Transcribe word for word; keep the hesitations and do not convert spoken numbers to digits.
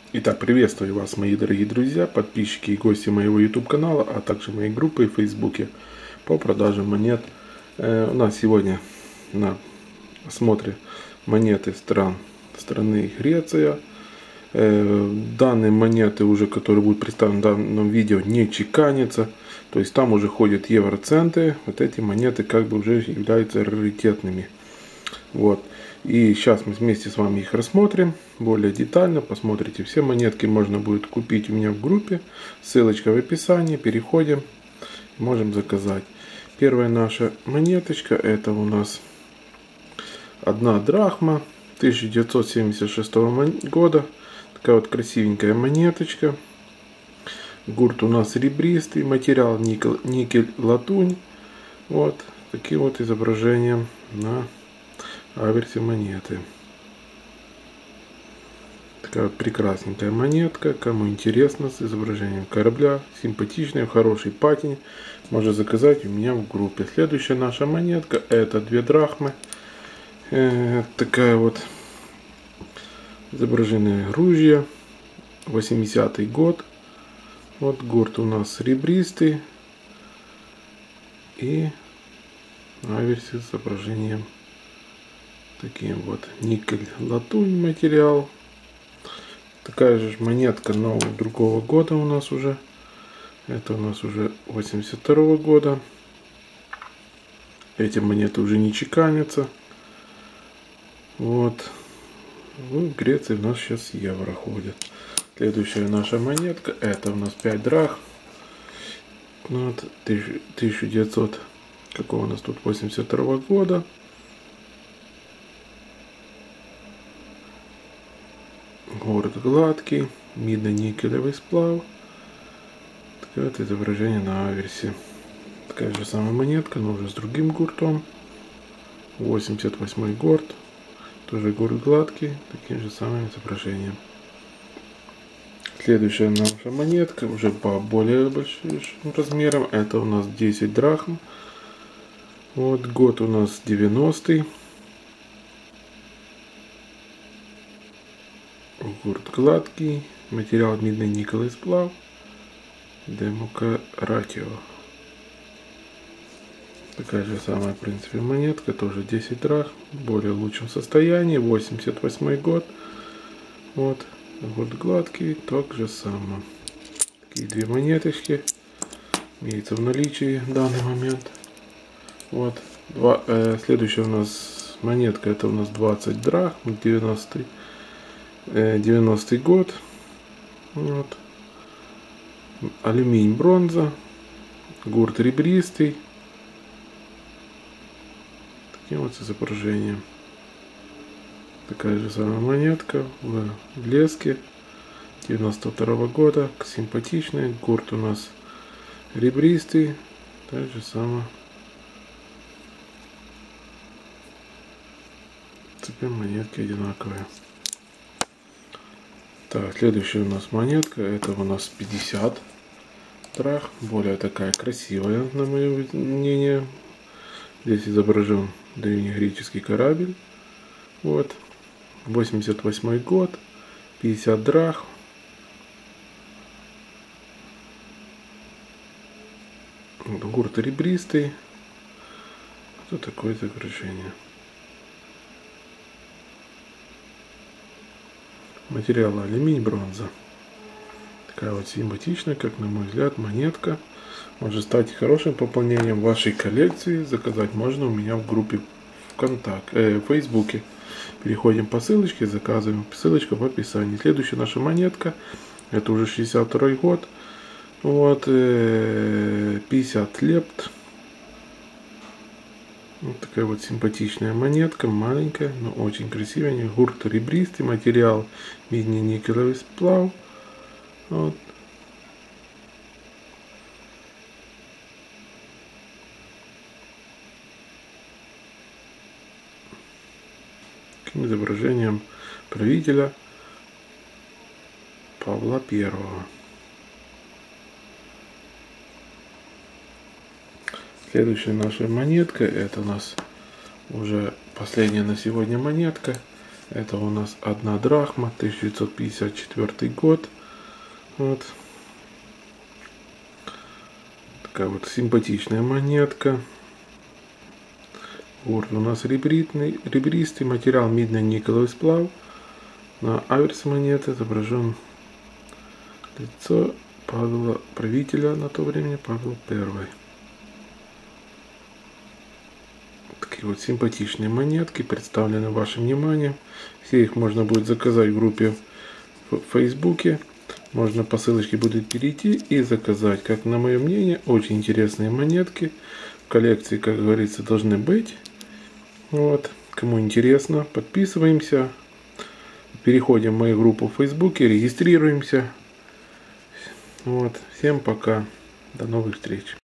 Итак, приветствую вас, мои дорогие друзья, подписчики и гости моего YouTube канала, а также моей группы в Фейсбуке по продаже монет. Э, у нас сегодня на осмотре монеты стран страны Греция. Э, данные монеты, уже которые будут представлены в данном видео, не чеканятся. То есть там уже ходят евроценты. Вот эти монеты как бы уже являются раритетными. Вот. И сейчас мы вместе с вами их рассмотрим более детально. Посмотрите, все монетки можно будет купить у меня в группе. Ссылочка в описании. Переходим. Можем заказать. Первая наша монеточка, это у нас одна драхма тысяча девятьсот семьдесят шестого года. Такая вот красивенькая монеточка. Гурт у нас ребристый. Материал никель, никель латунь. Вот таким вот изображением на аверсе монеты. Такая вот прекрасненькая монетка. Кому интересно, с изображением корабля. Симпатичная, хороший патинь. Можно заказать у меня в группе. Следующая наша монетка, это две драхмы. Э, такая вот изображенное ружье. восьмидесятый год. Вот гурт у нас ребристый. И на аверсе с изображением таким вот никель латунь материал. Такая же монетка, но другого года у нас уже. Это у нас уже восемьдесят второго года. Эти монеты уже не чеканятся. Вот. В Греции у нас сейчас евро ходит. Следующая наша монетка, это у нас пять драх. Вот, тысяча девятьсот, какого у нас тут, восемьдесят второго года. Город гладкий, медно-никелевый сплав. Такое вот изображение на аверсе. Такая же самая монетка, но уже с другим гуртом. восемьдесят восьмой год. Тоже город гладкий, таким же самым изображением. Следующая наша монетка, уже по более большим размерам. Это у нас десять драхм. Вот год у нас девяностый. Гурт гладкий, материал медный никелевый сплав, демократио. Такая же самая, в принципе, монетка, тоже десять драхм, в более лучшем состоянии, восемьдесят восьмой год. Вот, гурт гладкий, так же самое. Такие две монеточки имеются в наличии в данный момент. Вот, два, э, следующая у нас монетка, это у нас двадцать драхм, девяностый. девяностый год. Вот. Алюминий, бронза. Гурт ребристый. Таким вот изображением. Такая же самая монетка в блеске. девяносто второго года. Симпатичная. Гурт у нас ребристый. Так же самое. Теперь монетки одинаковые. Так, следующая у нас монетка, это у нас пятьдесят драхм, более такая красивая, на мое мнение. Здесь изображен древнегреческий корабль. Вот, восемьдесят восьмой год, пятьдесят драхм. Гурт ребристый. Вот такое изображение. Материал алюминий, бронза. Такая вот симпатичная, как на мой взгляд, монетка. Может стать хорошим пополнением вашей коллекции. Заказать можно у меня в группе ВКонтакте, э, в Фейсбуке. Переходим по ссылочке, заказываем. Ссылочка в описании. Следующая наша монетка. Это уже шестьдесят второй год. Вот, э, пятьдесят лепт. Вот такая вот симпатичная монетка, маленькая, но очень красивая. Гурт ребристый, материал медный никелевый сплав. Вот. Таким изображением правителя Павла Первого. Следующая наша монетка, это у нас уже последняя на сегодня монетка. Это у нас одна драхма, тысяча девятьсот пятьдесят четвёртый год. Вот. Такая вот симпатичная монетка. Урн у нас ребритный, ребристый материал, медно-никелевый сплав. На аверсе монеты изображен лицо Павла, правителя на то время, Павла Первый. Такие вот симпатичные монетки представлены вашим вниманием. Все их можно будет заказать в группе в Фейсбуке. Можно по ссылочке будет перейти и заказать. Как на мое мнение, очень интересные монетки. В коллекции, как говорится, должны быть. Вот. Кому интересно, подписываемся. Переходим в мою группу в Фейсбуке, регистрируемся. Вот. Всем пока. До новых встреч.